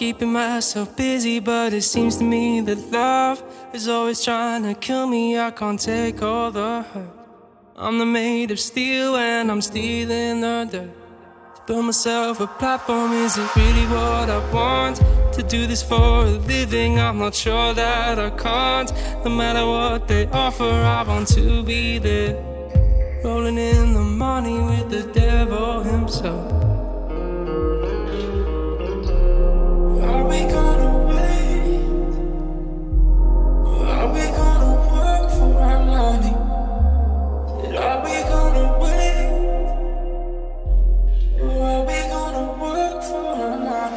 keeping myself busy, but it seems to me that love is always trying to kill me. I can't take all the hurt. I'm the made of steel and I'm stealing the dirt. To build myself a platform, is it really what I want? To do this for a living, I'm not sure that I can't. No matter what they offer, I want to be there, rolling in the money with the devil himself. Are we gonna wait? Are we gonna work for our money? Are we gonna wait? Or are we gonna work for our money?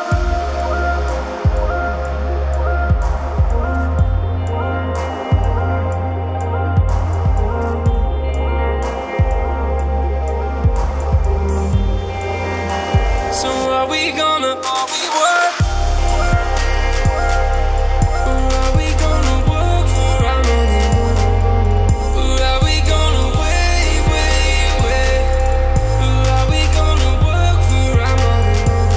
So are we gonna, are we work? Or are we gonna work for our money? Or are we gonna wait, wait, wait? Or are we gonna work for our money?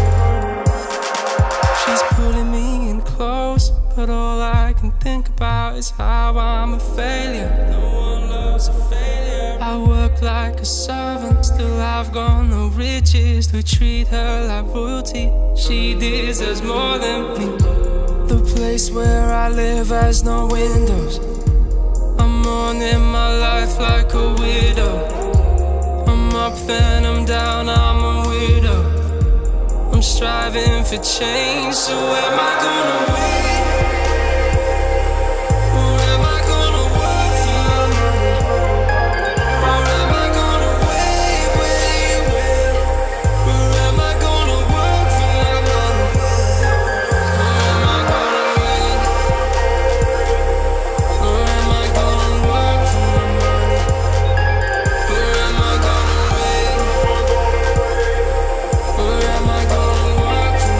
She's pulling me in close, but all I can think about is how I'm a failure. No one loves a failure. I work like a servant, still I've got no riches to treat her like royalty. She deserves more than me. The place where I live has no windows. I'm mourning my life like a widow. I'm up then I'm down, I'm a widow. I'm striving for change, so am I gonna wait? Or am I gonna work for our money? Or am I gonna wait, wait, wait? Or am I gonna work for our money? Or am I gonna wait? Or am I gonna work for our money? Or am I gonna wait? Or am I gonna work for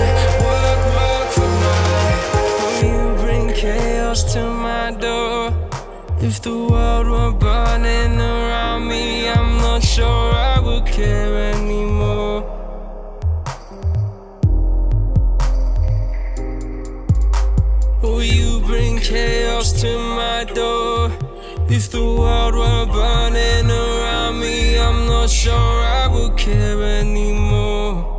mine? Will you bring chaos to my door? If the world were burning around me, I'm not sure I would care anymore. Will you bring chaos to my door? If the world were burning around me, I'm not sure I would care anymore.